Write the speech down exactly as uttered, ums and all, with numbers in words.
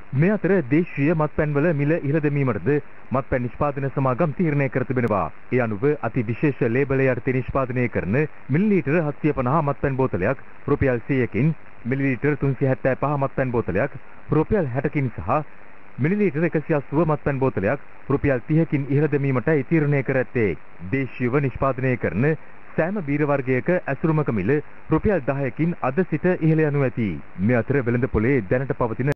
මේ අතර දේශීය මත්පැන්වල මිල ඉහළ දැමීමටද මත්පැන් නිෂ්පාදන සමාගම් තීරණය කර තිබෙනවා. ඒ අනුව අති විශේෂ ලේබලය යටතේ නිෂ්පාදනය කරන මිලිලීටර හත්සිය පනහ මත්පැන් බෝතලයක් රුපියල් සීයකින්, මිලිලීටර තුන්සිය හැත්තෑ පහ මත්පැන් බෝතලයක් රුපියල් හැටකින් සහ මිලිලීටර එකසිය අසූව මත්පැන් බෝතලයක් රුපියල් තිහකින් ඉහළ දැමීමටයි තීරණය කර ඇත්තේ. දේශීයව නිෂ්පාදනය කරන සෑම බීර වර්ගයක ඇසුරුමක මිල රුපියල් දහයකින් අද සිට ඉහළ යනු ඇති. මේ අතර වෙළඳ පොලේ දැනට පවතින